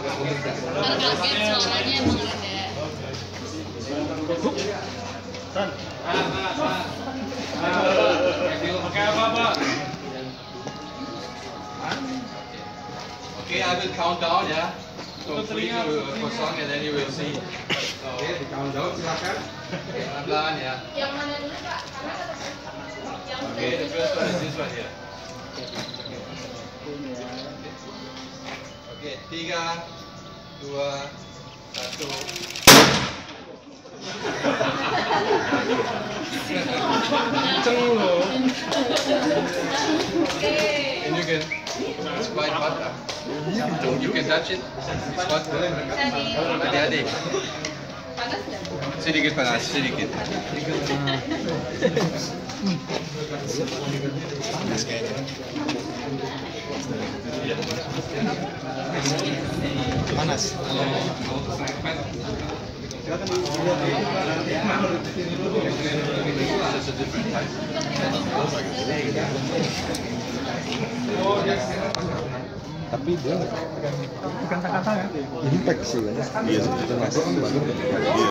Ntar kaget suaranya emang ada. Pakai apa, Pak? Okay, I will count down, ya. So 3 kosong, and then you will see. Oke, di count down silakan. Pelan-pelan ya. Yang mana dulu Pak? Oke, the first one is this one here. Oke, 3, 2, 1. Kenceng loh. And you can, it's quite hot. You can touch it. It's hot. Adik-adik. Panas nggak? Sedikit panas, sedikit. Panas. Just a different type. Tapi dia bukan kata-kata ya. Impact sih ya. Iya, itu masih bagus.